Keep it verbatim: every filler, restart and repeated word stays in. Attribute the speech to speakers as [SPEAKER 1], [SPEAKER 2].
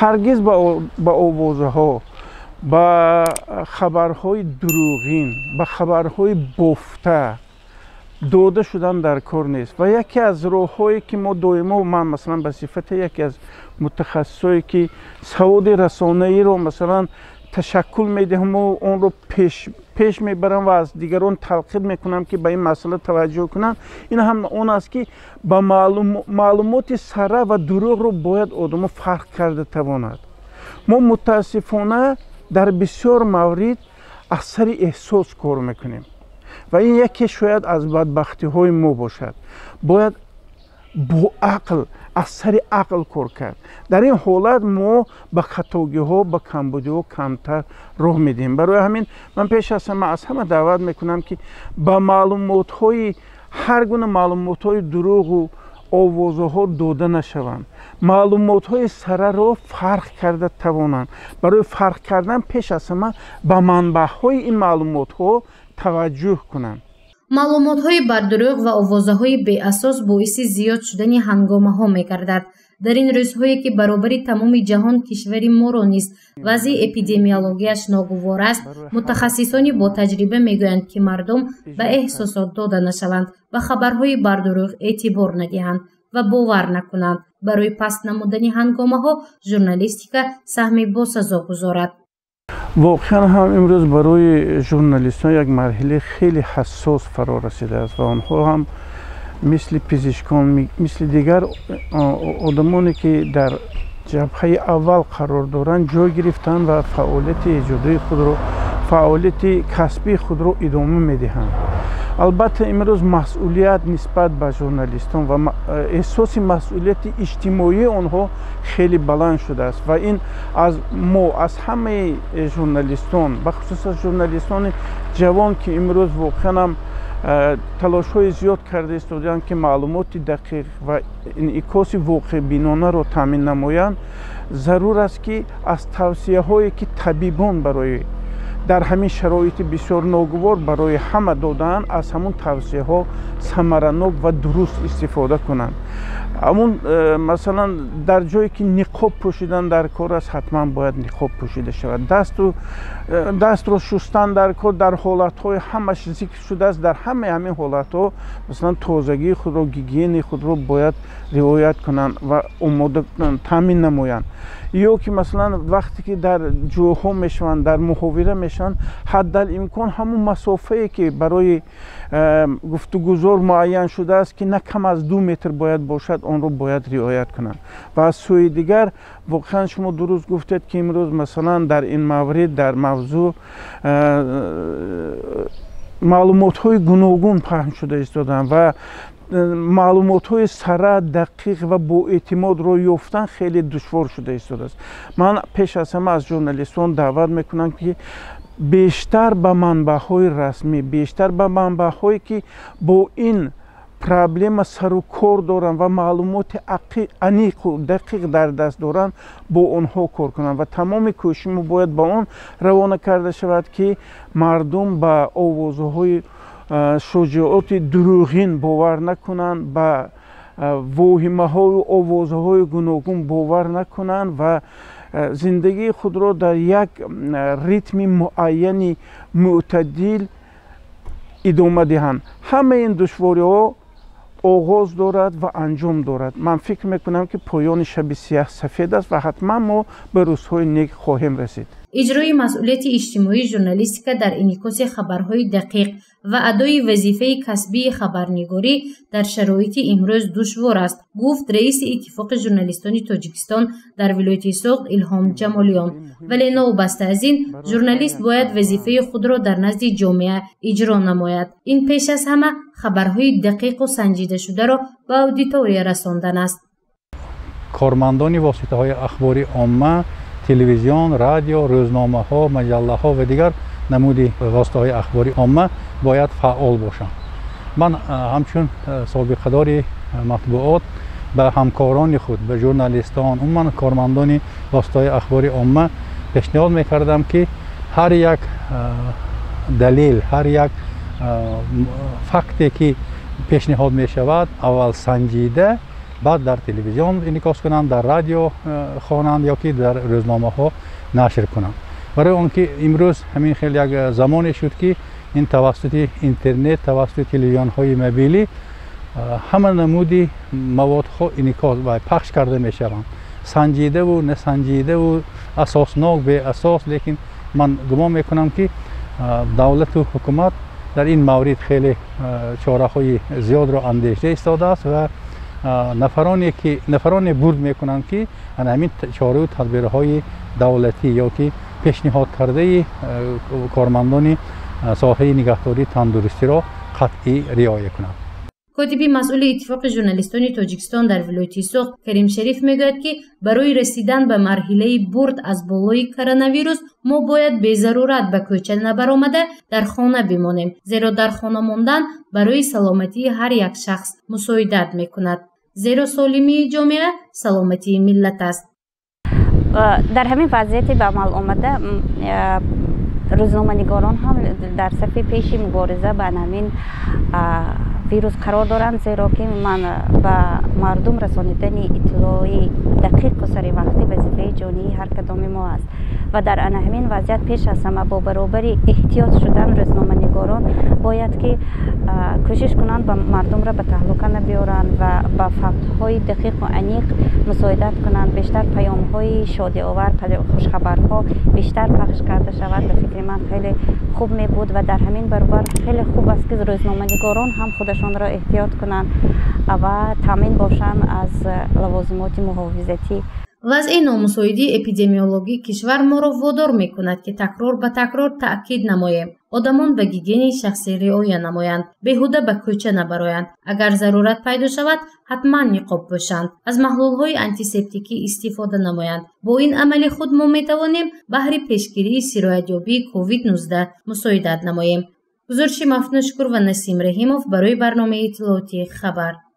[SPEAKER 1] ҳаргиз ба овозаҳо ба хабарҳои дурӯғин ба хабарҳои бофта дода шудан дар кор нест ва яке аз роҳҳое ки мо доимо ман масалан ба сифати яке аз мутахассисое ки саводи расонаиро масалан ташаккул медиҳаму онро пеш мебарам ва аз дигарон талқин мекунам ки ба ин масъала таваҷҷӯҳ кунанд. ин ҳам он аст ки ба маълумоти сара ва дурӯғро бояд одамо фарқ карда тавонад. мо мутаассифона дар бисёр маврид аз сари эҳсос кор мекунем ва ин яке шояд аз бадбахтиҳои мо бошад. бояд бо ақл аз сари ақл кор кард. дар ин ҳолат мо ба хатогиҳо ба камбудиҳо камтар роҳ медиҳем. барои ҳамин ман пеш аз ҳама аз ҳама даъват мекунам ки ба маълумотҳои ҳар гуна маълумотҳои дурӯғу овозаҳо дода нашаванд. маълумотҳои сараро фарқ карда тавонанд. барои фарқ кардан пеш аз ҳама ба манбаъҳои ин маълумотҳо таваҷҷӯҳ кунанд.
[SPEAKER 2] маълумотҳои бардурӯғ ва овозаҳои беасос боиси зиёд шудани ҳангомаҳо мегардад. дар ин рӯзҳое ки баробари тамоми ҷаҳон кишвари моро низ вазъи эпидемиологияш ногувор аст, мутахассисони бо таҷриба мегӯянд ки мардум ба эҳсосот дода нашаванд ва хабарҳои бардурӯғ эътибор надиҳанд ва бовар накунанд. барои паст намудани ҳангомаҳо журналистика саҳми босазо гузорад.
[SPEAKER 1] воқеан ҳам имрӯз барои журналистон як марҳилаи хеле ҳассос фаро расидааст ва онҳо ҳам мисли пизишкон мисли дигар одамоне ки дар ҷабҳаи аввал қарор доранд ҷой гирифтанд ва фаъолияти иҷодии худро фаъолияти касбии худро идома медиҳанд. албатта имрӯз масъулият нисбат ба журналистон ва эҳсоси масъулияти иҷтимоии онҳо хеле баланд шудааст ва ин аз мо аз ҳамаи журналистон бахусус аз журналистони ҷавон ки имрӯз воқеан ҳам талошҳои зиёд карда истоданд ки маълумоти дақиқ ва инъикоси воқеъбинонаро таъмин намоянд, зарур аст ки аз тавсияҳое ки табибон барои дар ҳамин шароити бисёр ногувор барои ҳама додаанд, аз ҳамун тавсияҳо самаранок ва дуруст истифода кунанд. ҳамун масалан дар ҷое ки ниқоб пӯшидан дар кор аст, ҳатман бояд ниқоб пӯшида шавад. дасту дастро шустан дар кор дар ҳолатҳои ҳамаш зикр шудааст. дар ҳамаи ҳамин ҳолатҳо масалан тозагии худро гигиенаи худро бояд риоят кунанд ва омода таъмин намоянд. ё ки масалан вақте ки дар ҷойҳо мешаванд дар муҳовира мешаванд, ҳаддалимкон ҳамун масофае ки барои гуфтугузор муайян шудааст ки на кам аз ду метр бояд бошад, онро бояд риоят кунанд. ва аз сӯи дигар воқеан шумо дуруст гуфтед ки имрӯз масалан дар ин маврид дар мавзӯъ маълумотҳои гуногун паҳн шуда истоданд ва маълумотҳои сара дақиқ ва боэътимодро ёфтан хеле душвор шуда истодааст. ман пеш аз ҳама аз журналистон даъват мекунам ки бештар ба манбаъҳои расмӣ, бештар ба манбаъҳое ки бо ин проблема сару кор доранд ва маълумоти аниқу дақиқ дар даст доранд, бо онҳо кор кунанд ва тамоми кӯшишмо бояд ба он равона карда шавад ки мардум ба овозаҳои шуҷооти дурӯғин бовар накунанд, ба воҳимаҳою овозаҳои гуногун бовар накунанд ва зиндагии худро дар як ритми муайяни мӯътадил идома диҳанд. ҳамаи ин душвориҳо оғоз дорад ва анҷом дорад. ман фикр мекунам ки поёни шаби сиёҳ-сафед аст ва ҳатман мо ба рӯзҳои нек хоҳем расид.
[SPEAKER 2] иҷрои масъулияти иҷтимоии журналистика дар инъикоси хабарҳои дақиқ ва адои вазифаи касбии хабарнигорӣ дар шароити имрӯз душвор аст, гуфт раиси иттифоқи журналистони Тоҷикистон дар вилояти Соғд Илҳом Ҷамолиён. вале новобаста аз ин, журналист бояд вазифаи худро дар назди ҷомеа иҷро намояд. ин пеш аз ҳама хабарҳои дақиқу санҷидашударо ба аудитория расондан аст.
[SPEAKER 3] кормандони воситаҳои ахбори омма, телевизион, радио, рӯзномаҳо, маҷаллаҳо ва дигар намуди воситаҳои ахбори омма бояд фаъол бошанд. ман ҳамчун собиқадори матбуот ба ҳамкорони худ, ба журналистон, умуман кормандони воситаҳои ахбори омма пешниҳод мекардам ки ҳар як далел, ҳар як факте ки пешниҳод мешавад, аввал санҷида بعد در تلویزیون انعکاس کنند، در رادیو خوانند یا که در روزنامه ها نشر کنند. برای اون که امروز همین خیلی یک زمانی شد که این توسط اینترنت، توسط تلویزیون های موبیلی همه نمودی مواد ها انعکاس و پخش کرده می شوند، سنجیده و نسنجیده و اساسناک به اساس. لیکن من گمان میکنم که دولت و حکومت در این مورد خیلی چاره های زیاد را اندیشیده ایستاده است و نفرانی که نفرانی برد میکنند که همین چاره و تدبیرهای دولتی یا که پیشنهاد کرده کارمندان ساحه نگهداری تندرستی را قطعی رعایت کنند.
[SPEAKER 2] کاتبی مسئول اتفاق ژورنالیستان تاجیکستان در ولایت سوخت کریم شریف میگوید که برای رسیدن به مرحله برد از بالای کرونا ویروس ما باید به ضرورت به کوچه نبرآمده در خانه بمانیم، زیرا در خانه ماندن برای سلامتی هر یک شخص مساعدت میکند، زیرا سالمی جامعه سلامتی ملت است.
[SPEAKER 4] در همین وضعیت به عمل آمده روزنامه‌نگاران هم در صف پیش مبارزه با همین ویروس قرار دارند، زیرا که من به مردم رسانیدن اطلاعی دقیق و سریع وقتی وظیفه جانی هر کدام ما است و در همین وضعیت پیش از همه با برابری احتیاط شدن روزنامه‌نگاران باید که کوشش کنند با مردم را به تهلکه نبیارند و با فکت‌های دقیق و عمیق مساعدت کنند، بیشتر پیام‌های شادی آور، خوشخبرها بیشتر پخش کرده شود. به فکر من خیلی خوب می بود و در همین برابر خیلی خوب است که روزنامه‌نگاران هم خودشان را احتیاط کنند و تامین باشند از لوازمات محافظتی.
[SPEAKER 2] وضع نامساعدی اپیدمیولوژی کشور ما را وادار می کند که تکرار به تکرار تأکید نماییم آدمان به گیگین شخصی رعایت نمایند، بیهوده به کوچه نبرایند، اگر ضرورت پیدا شود حتما نقاب پوشند، از محلول‌های آنتیسپتیکی استفاده نمایند. با این عمل خود ما می توانیم بهر پیشگیری سرایت‌یابی کووید نوزده مساعدت نماییم. گزارش مفنوشکور و نسیم رحیموف برای برنامه اطلاعاتی خبر.